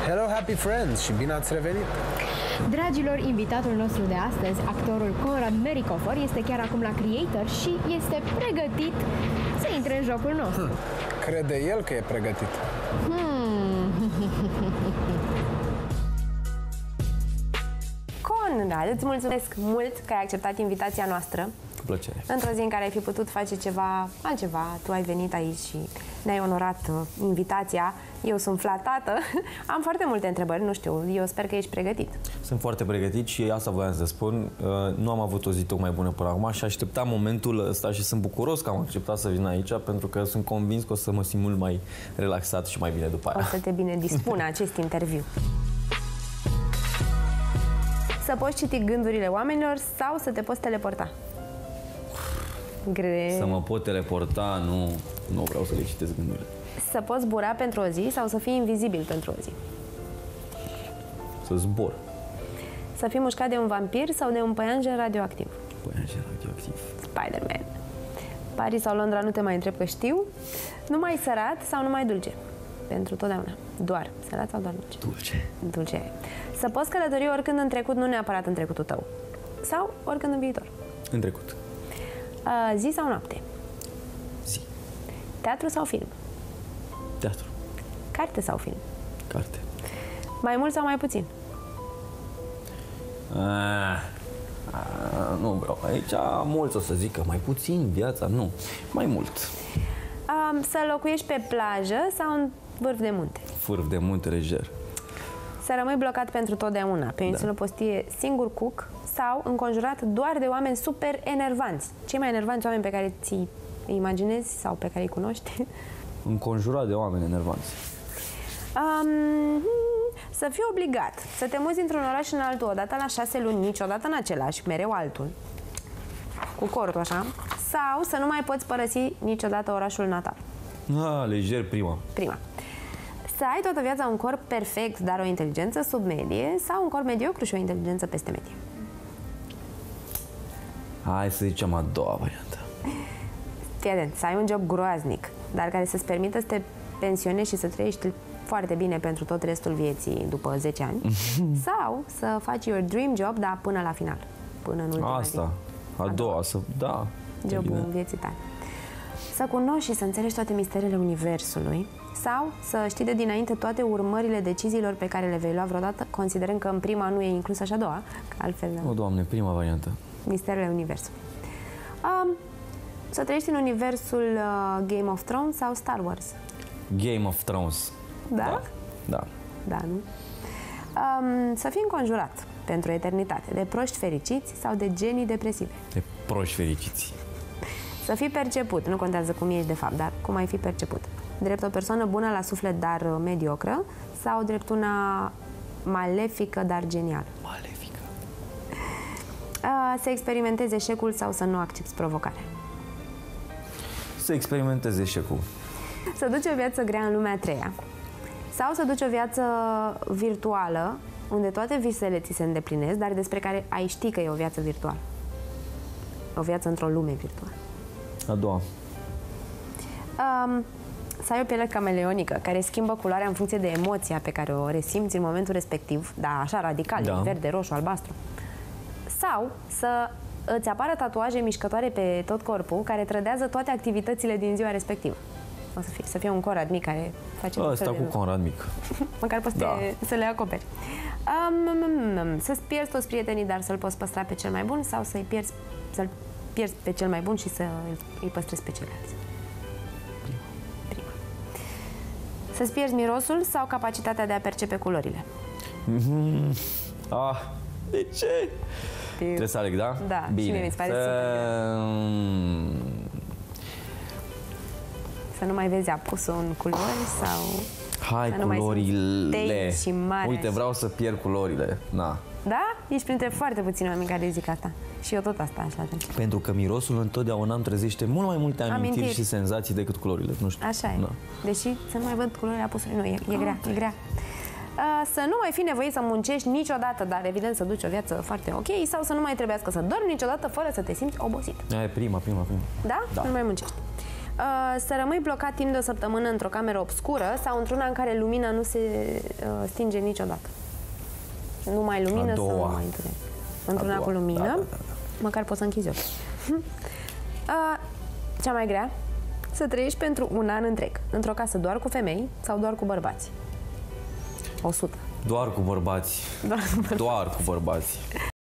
Hello, happy friends, și bine ați revenit! Dragilor, invitatul nostru de astăzi, actorul Conrad Merikofer, este chiar acum la Creator și este pregătit să intre în jocul nostru. Crede el că e pregătit. Conrad, îți mulțumesc mult că ai acceptat invitația noastră. Cu plăcere. Într-o zi în care ai fi putut face ceva altceva, tu ai venit aici și ne-ai onorat invitația. Eu sunt flatată. Am foarte multe întrebări, nu știu, eu sper că ești pregătit. Sunt foarte pregătit și asta voiam să spun. Nu am avut o zi tocmai bună până acum și așteptam momentul ăsta și sunt bucuros că am acceptat să vin aici pentru că sunt convins că o să mă simt mult mai relaxat și mai bine după aia. O să te bine dispună acest interviu. Să poți citi gândurile oamenilor sau să te poți teleporta? Să mă pot teleporta, nu vreau să le citesc gândurile. Să poți zbura pentru o zi sau să fii invizibil pentru o zi? Să zbor. Să fii mușcat de un vampir sau de un păianjen radioactiv? Păianjen radioactiv. Spider-Man. Paris sau Londra, nu te mai întreb că știu. Numai sărat sau numai dulce? Pentru totdeauna. Doar. Sărat sau doar dulce? Dulce. Dulce. Să poți călători oricând în trecut, nu neapărat în trecutul tău. Sau oricând în viitor? În trecut. Zi sau noapte? Zi. Teatru sau film? Teatru. Carte sau film? Carte. Mai mult sau mai puțin? Nu vreau. Aici mulți o să zică mai puțin viața, nu. Mai mult. Să locuiești pe plajă sau în vârf de munte? Vârf de munte lejer. Să rămâi blocat pentru totdeauna pe o insulă pustie, singur cuc sau înconjurat doar de oameni super enervanți? Cei mai enervanți oameni pe care ți-i imaginezi sau pe care îi cunoști? Înconjurat de oameni enervanți. Să fii obligat să te muți dintr-un oraș în altul odată la 6 luni, niciodată în același, mereu altul, cu cortul așa, sau să nu mai poți părăsi niciodată orașul natal? Lejer prima. Prima. Să ai toată viața un corp perfect, dar o inteligență sub medie, sau un corp mediocru și o inteligență peste medie? Hai să zicem a doua variantă. Fii atent, să ai un job groaznic, dar care să-ți permită să te pensionezi și să trăiești foarte bine pentru tot restul vieții după 10 ani, sau să faci your dream job, dar până la final, până în ultima zi. A doua, da. Jobul vieții tale. Să cunoști și să înțelegi toate misterele universului, sau să știi de dinainte toate urmările deciziilor pe care le vei lua vreodată, considerând că în prima nu e inclusă și a doua, că altfel... O, Doamne, prima variantă. Misterele universului. Să trăiești în universul Game of Thrones sau Star Wars? Game of Thrones. Da? Da. Da, nu? Să fii înconjurat pentru eternitate de proști fericiți sau de genii depresive? De proști fericiți. Să fii perceput, nu contează cum ești de fapt, dar cum ai fi perceput. Drept o persoană bună la suflet, dar mediocră, sau drept una malefică, dar genială? Malefică. Să experimentezi eșecul sau să nu accepti provocarea? Să experimentezi eșecul. Să duci o viață grea în lumea a treia, sau să duci o viață virtuală, unde toate visele ți se îndeplinesc, dar despre care ai ști că e o viață virtuală. O viață într-o lume virtuală. A doua. Să ai o piele cameleonică, care schimbă culoarea în funcție de emoția pe care o resimți în momentul respectiv, dar așa radical, da. Verde, roșu, albastru. Sau să îți apară tatuaje mișcătoare pe tot corpul, care trădează toate activitățile din ziua respectivă. O să fie un Conrad mic care face... Ăsta cu Conrad mic. Măcar poți să le acoperi. Să-ți pierzi toți prietenii, dar să-l poți păstra pe cel mai bun, sau să-l pierzi pe cel mai bun și să îi păstrezi pe ceilalți? Prima. Să-ți pierzi mirosul sau capacitatea de a percepe culorile? De ce? Trebuie să aleg, da? Da, bine. Și mie mi se pare să nu mai vezi apusul în culori sau... Hai, culorile. Și mare. Uite, vreau să pierd culorile. Na. Da? Ești printre foarte puțini oameni care zic asta. Și eu tot asta așa. Pentru că mirosul întotdeauna îmi trezește mult mai multe amintiri și senzații decât culorile. Nu știu. Așa e. Deși să nu mai văd culorile apusului. Nu, e grea, e grea. Să nu mai fi nevoit să muncești niciodată, dar evident să duci o viață foarte ok, sau să nu mai trebuiască să dormi niciodată fără să te simți obosit. Aia e prima. Da? Nu mai muncești. Să rămâi blocat timp de o săptămână într-o cameră obscură sau într-una în care lumina nu se stinge niciodată. Numai lumină sau numai întuneric? Într-una cu lumină, măcar poți să închizi ochii. Cea mai grea? Să trăiești pentru un an întreg într-o casă doar cu femei sau doar cu bărbați? 100. Doar cu bărbați. Doar cu bărbați.